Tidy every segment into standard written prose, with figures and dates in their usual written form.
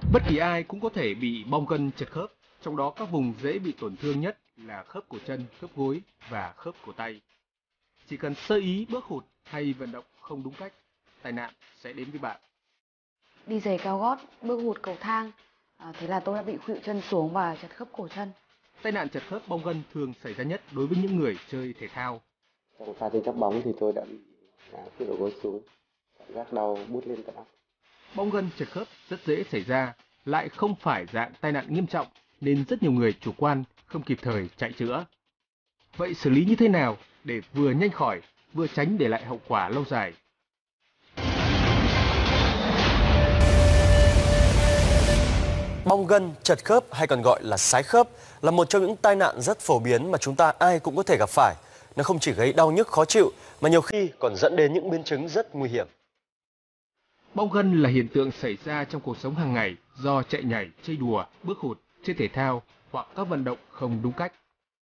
Bất kỳ ai cũng có thể bị bong gân trật khớp, trong đó các vùng dễ bị tổn thương nhất là khớp cổ chân, khớp gối và khớp cổ tay. Chỉ cần sơ ý bước hụt hay vận động không đúng cách, tai nạn sẽ đến với bạn. Đi giày cao gót, bước hụt cầu thang, thế là tôi đã bị khuỵu chân xuống và chật khớp cổ chân. Tai nạn trật khớp bong gân thường xảy ra nhất đối với những người chơi thể thao. Trong pha tranh chấp bóng thì tôi đã bị khuỵu đầu gối xuống, cảm giác đau buốt lên tận óc. Bong gân trật khớp rất dễ xảy ra, lại không phải dạng tai nạn nghiêm trọng nên rất nhiều người chủ quan không kịp thời chạy chữa. Vậy xử lý như thế nào để vừa nhanh khỏi, vừa tránh để lại hậu quả lâu dài? Bong gân, trật khớp hay còn gọi là sái khớp là một trong những tai nạn rất phổ biến mà chúng ta ai cũng có thể gặp phải. Nó không chỉ gây đau nhức khó chịu mà nhiều khi còn dẫn đến những biến chứng rất nguy hiểm. Bong gân là hiện tượng xảy ra trong cuộc sống hàng ngày do chạy nhảy, chơi đùa, bước hụt, chơi thể thao hoặc các vận động không đúng cách.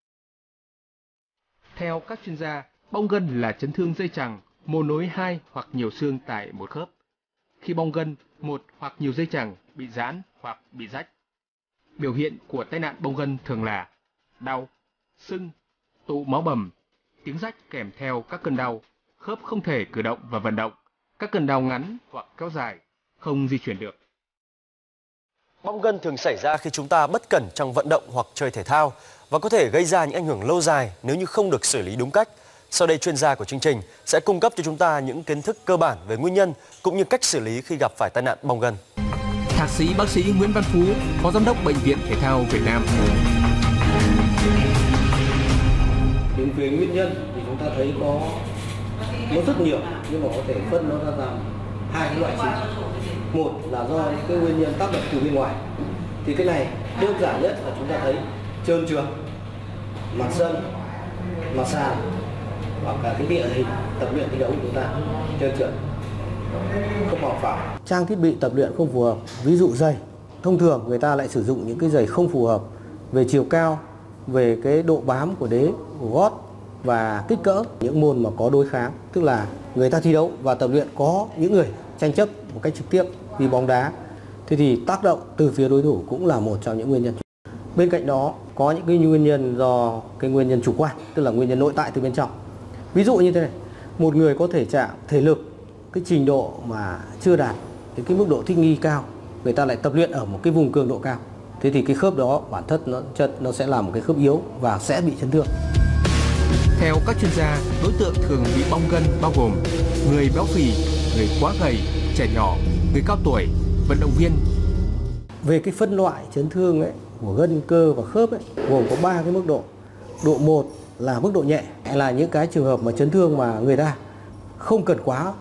Theo các chuyên gia, bong gân là chấn thương dây chằng, mồ nối hai hoặc nhiều xương tại một khớp. Khi bong gân, một hoặc nhiều dây chằng bị giãn hoặc bị rách. Biểu hiện của tai nạn bong gân thường là đau, sưng, tụ máu bầm, tiếng rách kèm theo các cơn đau, khớp không thể cử động và vận động, các cơn đau ngắn hoặc kéo dài, không di chuyển được. Bong gân thường xảy ra khi chúng ta bất cẩn trong vận động hoặc chơi thể thao và có thể gây ra những ảnh hưởng lâu dài nếu như không được xử lý đúng cách. Sau đây chuyên gia của chương trình sẽ cung cấp cho chúng ta những kiến thức cơ bản về nguyên nhân cũng như cách xử lý khi gặp phải tai nạn bong gân. Thạc sĩ bác sĩ Nguyễn Văn Phú, Phó Giám đốc Bệnh viện Thể thao Việt Nam. Đến về nguyên nhân thì chúng ta thấy nó rất nhiều, nhưng mà có thể phân nó ra làm hai cái loại chính. Một là do những cái nguyên nhân tác động từ bên ngoài. Thì cái này đơn giản nhất là chúng ta thấy trơn trượt, mặt sân, mặt sàn hoặc cả cái địa hình tập luyện thi đấu của chúng ta trơn trượt, không bảo phạm. Trang thiết bị tập luyện không phù hợp, ví dụ giày. Thông thường người ta lại sử dụng những cái giày không phù hợp về chiều cao, về cái độ bám của đế, của gót và kích cỡ. Những môn mà có đối kháng, tức là người ta thi đấu và tập luyện có những người tranh chấp một cách trực tiếp vì bóng đá, thế thì tác động từ phía đối thủ cũng là một trong những nguyên nhân. Bên cạnh đó có những cái nguyên nhân do cái nguyên nhân chủ quan, tức là nguyên nhân nội tại từ bên trong. Ví dụ như thế này, một người có thể trạng thể lực cái trình độ mà chưa đạt đến cái mức độ thích nghi cao, người ta lại tập luyện ở một cái vùng cường độ cao, thế thì cái khớp đó bản thân nó sẽ là một cái khớp yếu và sẽ bị chấn thương. Theo các chuyên gia, đối tượng thường bị bong gân bao gồm người béo phì, người quá gầy, trẻ nhỏ, người cao tuổi, vận động viên. Về cái phân loại chấn thương ấy, của gân cơ và khớp ấy, gồm có 3 cái mức độ. Độ 1 là mức độ nhẹ, là những cái trường hợp mà chấn thương mà người ta không cần quá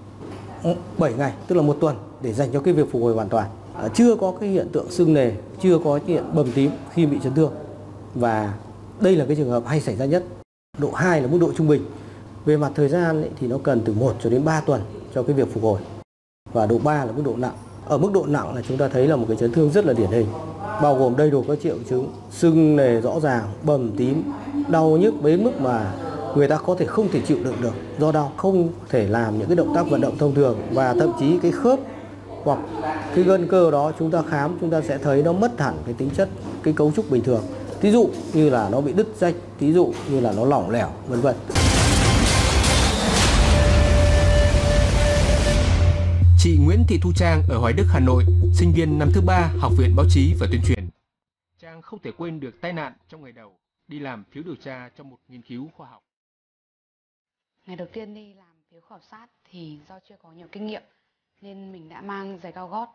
7 ngày, tức là 1 tuần để dành cho cái việc phục hồi hoàn toàn. Chưa có cái hiện tượng sưng nề, chưa có cái hiện bầm tím khi bị chấn thương. Và đây là cái trường hợp hay xảy ra nhất. Độ 2 là mức độ trung bình. Về mặt thời gian ấy, thì nó cần từ 1 cho đến 3 tuần cho cái việc phục hồi. Và độ 3 là mức độ nặng. Ở mức độ nặng là chúng ta thấy là một cái chấn thương rất là điển hình, bao gồm đầy đủ các triệu chứng sưng nề rõ ràng, bầm tím, đau nhức đến mức mà người ta có thể không thể chịu đựng được, do đau không thể làm những cái động tác vận động thông thường, và thậm chí cái khớp hoặc cái gân cơ đó chúng ta khám chúng ta sẽ thấy nó mất hẳn cái tính chất, cái cấu trúc bình thường. Ví dụ như là nó bị đứt rách, ví dụ như là nó lỏng lẻo, vân vân. Chị Nguyễn Thị Thu Trang ở Hoài Đức, Hà Nội, sinh viên năm thứ 3 Học viện Báo chí và Tuyên truyền. Trang không thể quên được tai nạn trong ngày đầu đi làm phiếu điều tra trong một nghiên cứu khoa học. Ngày đầu tiên đi làm phiếu khảo sát thì do chưa có nhiều kinh nghiệm nên mình đã mang giày cao gót.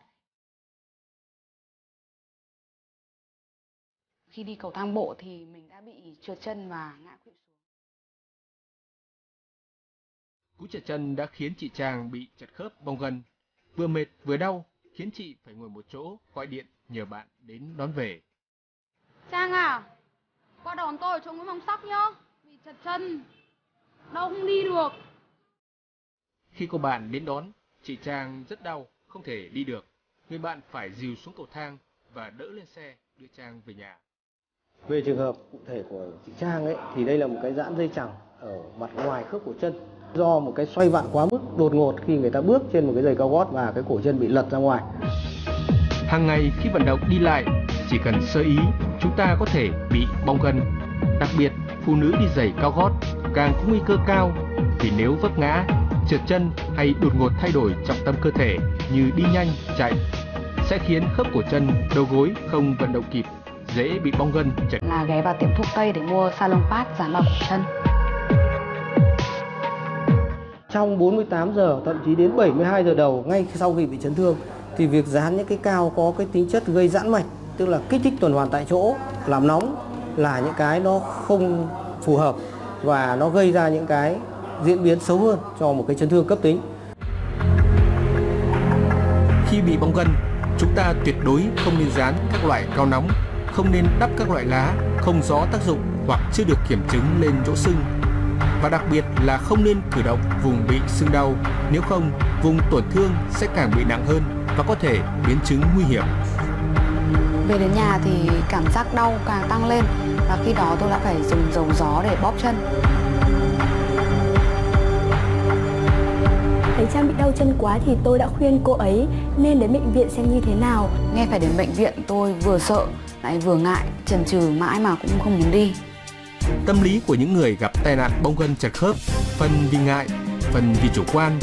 Khi đi cầu thang bộ thì mình đã bị trượt chân và ngã khuỵu xuống. Cú trượt chân đã khiến chị Trang bị trật khớp bong gân, vừa mệt vừa đau, khiến chị phải ngồi một chỗ gọi điện nhờ bạn đến đón về. Trang à, qua đón tôi ở chỗ Nguyễn Phong Sắc nhá, bị trật chân, đau không đi được. Khi có bạn đến đón, chị Trang rất đau, không thể đi được. Người bạn phải dìu xuống cầu thang và đỡ lên xe đưa Trang về nhà. Về trường hợp cụ thể của chị Trang ấy thì đây là một cái giãn dây chằng ở mặt ngoài khớp cổ chân, do một cái xoay vặn quá mức đột ngột khi người ta bước trên một cái giày cao gót và cái cổ chân bị lật ra ngoài. Hàng ngày khi vận động đi lại, chỉ cần sơ ý, chúng ta có thể bị bong gân. Đặc biệt, phụ nữ đi giày cao gót càng có nguy cơ cao, vì nếu vấp ngã, trượt chân hay đột ngột thay đổi trọng tâm cơ thể như đi nhanh, chạy, sẽ khiến khớp cổ chân, đầu gối không vận động kịp, dễ bị bong gân. Là ghé vào tiệm thuốc tây để mua salon pad dán vào cổ chân. Trong 48 giờ, thậm chí đến 72 giờ đầu ngay sau khi bị chấn thương thì việc dán những cái cao có cái tính chất gây giãn mạch, tức là kích thích tuần hoàn tại chỗ, làm nóng, là những cái nó không phù hợp và nó gây ra những cái diễn biến xấu hơn cho một cái chấn thương cấp tính. Khi bị bong gân, chúng ta tuyệt đối không nên dán các loại cao nóng, không nên đắp các loại lá không rõ tác dụng hoặc chưa được kiểm chứng lên chỗ sưng. Và đặc biệt là không nên cử động vùng bị sưng đau, nếu không vùng tổn thương sẽ càng bị nặng hơn và có thể biến chứng nguy hiểm. Về đến nhà thì cảm giác đau càng tăng lên và khi đó tôi đã phải dùng dầu gió để bóp chân. Thấy Trang bị đau chân quá thì tôi đã khuyên cô ấy nên đến bệnh viện xem như thế nào. Nghe phải đến bệnh viện tôi vừa sợ lại vừa ngại, chần chừ mãi mà cũng không muốn đi. Tâm lý của những người gặp tai nạn bong gân chật khớp, phần vì ngại, phần vì chủ quan.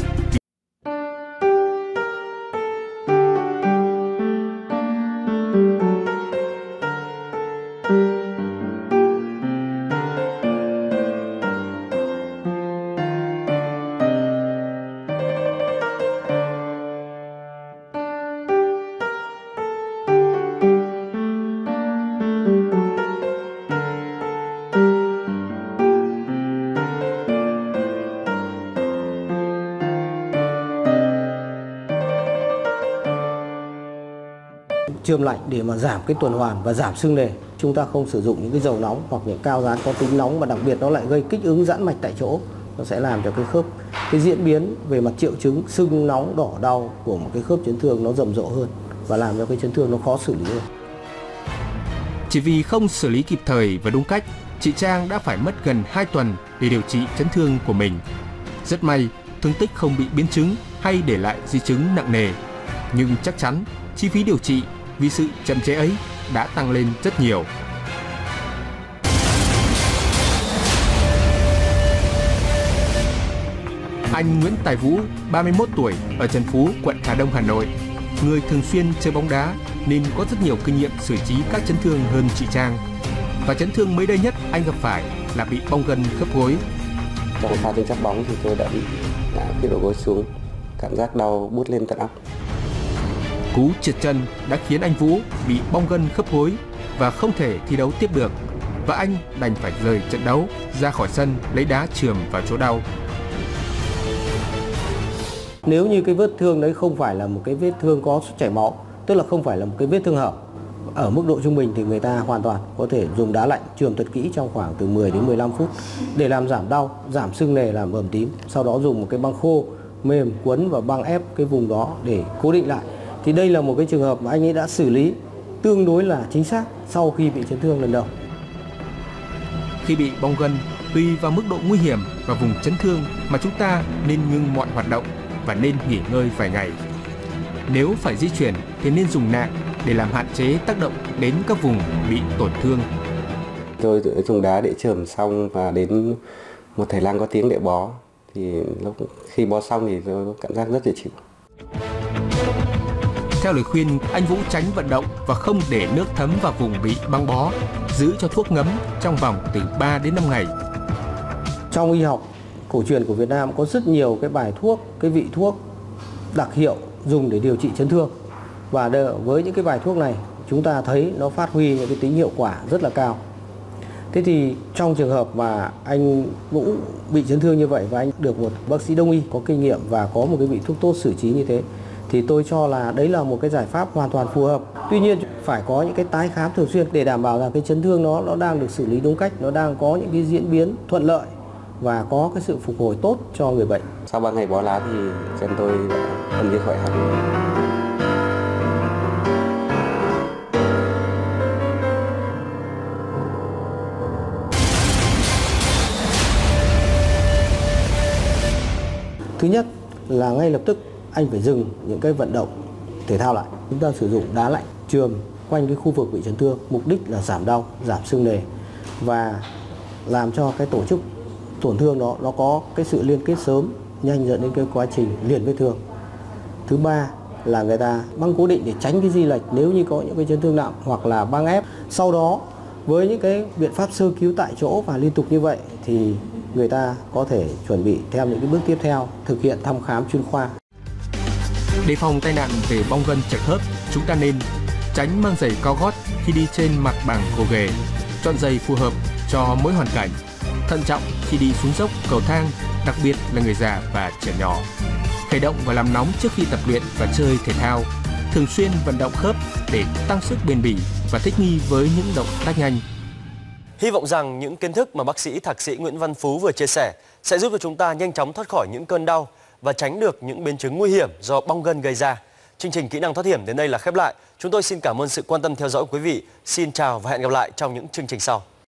Chườm lạnh để mà giảm cái tuần hoàn và giảm sưng nề. Chúng ta không sử dụng những cái dầu nóng hoặc những cao dán có tính nóng, mà đặc biệt nó lại gây kích ứng giãn mạch tại chỗ. Nó sẽ làm cho cái khớp, cái diễn biến về mặt triệu chứng sưng, nóng, đỏ, đau của một cái khớp chấn thương nó rầm rộ hơn và làm cho cái chấn thương nó khó xử lý hơn. Chỉ vì không xử lý kịp thời và đúng cách, chị Trang đã phải mất gần 2 tuần để điều trị chấn thương của mình. Rất may, thương tích không bị biến chứng hay để lại di chứng nặng nề. Nhưng chắc chắn, chi phí điều trị vì sự chậm trễ ấy đã tăng lên rất nhiều. Anh Nguyễn Tài Vũ, 31 tuổi, ở Trần Phú, quận Hà Đông, Hà Nội. Người thường xuyên chơi bóng đá nên có rất nhiều kinh nghiệm xử trí các chấn thương hơn chị Trang. Và chấn thương mới đây nhất anh gặp phải là bị bong gân khớp gối. Trong pha tranh chấp bóng thì tôi đã bị ngã cái đầu gối xuống, cảm giác đau buốt lên tận óc. Cú trượt chân đã khiến anh Vũ bị bong gân khớp gối và không thể thi đấu tiếp được, và anh đành phải rời trận đấu ra khỏi sân lấy đá chườm vào chỗ đau. Nếu như cái vết thương đấy không phải là một cái vết thương có chảy máu, tức là không phải là một cái vết thương hở, ở mức độ trung bình thì người ta hoàn toàn có thể dùng đá lạnh chườm thật kỹ trong khoảng từ 10 đến 15 phút để làm giảm đau, giảm sưng nề, làm ẩm tím. Sau đó dùng một cái băng khô mềm quấn và băng ép cái vùng đó để cố định lại. Thì đây là một cái trường hợp mà anh ấy đã xử lý tương đối là chính xác sau khi bị chấn thương lần đầu. Khi bị bong gân, tùy vào mức độ nguy hiểm và vùng chấn thương mà chúng ta nên ngưng mọi hoạt động và nên nghỉ ngơi vài ngày. Nếu phải di chuyển thì nên dùng nạng để làm hạn chế tác động đến các vùng bị tổn thương. Tôi dùng đá để chườm xong và đến một thầy lang có tiếng để bó. Thì khi bó xong thì tôi có cảm giác rất dễ chịu. Theo lời khuyên, anh Vũ tránh vận động và không để nước thấm vào vùng bị băng bó, giữ cho thuốc ngấm trong vòng từ 3 đến 5 ngày. Trong y học cổ truyền của Việt Nam có rất nhiều cái bài thuốc, cái vị thuốc đặc hiệu dùng để điều trị chấn thương. Và với những cái bài thuốc này, chúng ta thấy nó phát huy những cái tính hiệu quả rất là cao. Thế thì trong trường hợp mà anh Vũ bị chấn thương như vậy và anh được một bác sĩ đông y có kinh nghiệm và có một cái vị thuốc tốt xử trí như thế, thì tôi cho là đấy là một cái giải pháp hoàn toàn phù hợp. Tuy nhiên phải có những cái tái khám thường xuyên để đảm bảo rằng cái chấn thương nó đang được xử lý đúng cách, nó đang có những cái diễn biến thuận lợi và có cái sự phục hồi tốt cho người bệnh. Sau 3 ngày bó lá thì chân tôi đã gần như khỏi hẳn. Thứ nhất là ngay lập tức anh phải dừng những cái vận động thể thao lại. Chúng ta sử dụng đá lạnh chườm quanh cái khu vực bị chấn thương, mục đích là giảm đau, giảm sưng nề và làm cho cái tổ chức tổn thương đó nó có cái sự liên kết sớm, nhanh dẫn đến cái quá trình liền vết thương. Thứ ba là người ta băng cố định để tránh cái di lệch nếu như có những cái chấn thương nặng, hoặc là băng ép. Sau đó với những cái biện pháp sơ cứu tại chỗ và liên tục như vậy thì người ta có thể chuẩn bị theo những cái bước tiếp theo, thực hiện thăm khám chuyên khoa. Để phòng tai nạn về bong gân chật khớp, chúng ta nên tránh mang giày cao gót khi đi trên mặt bằng gồ ghề, chọn giày phù hợp cho mỗi hoàn cảnh, thận trọng khi đi xuống dốc, cầu thang, đặc biệt là người già và trẻ nhỏ. Khởi động và làm nóng trước khi tập luyện và chơi thể thao, thường xuyên vận động khớp để tăng sức bền bỉ và thích nghi với những động tác nhanh. Hy vọng rằng những kiến thức mà bác sĩ thạc sĩ Nguyễn Văn Phú vừa chia sẻ sẽ giúp cho chúng ta nhanh chóng thoát khỏi những cơn đau và tránh được những biến chứng nguy hiểm do bong gân gây ra. Chương trình Kỹ năng thoát hiểm đến đây là khép lại. Chúng tôi xin cảm ơn sự quan tâm theo dõi của quý vị. Xin chào và hẹn gặp lại trong những chương trình sau.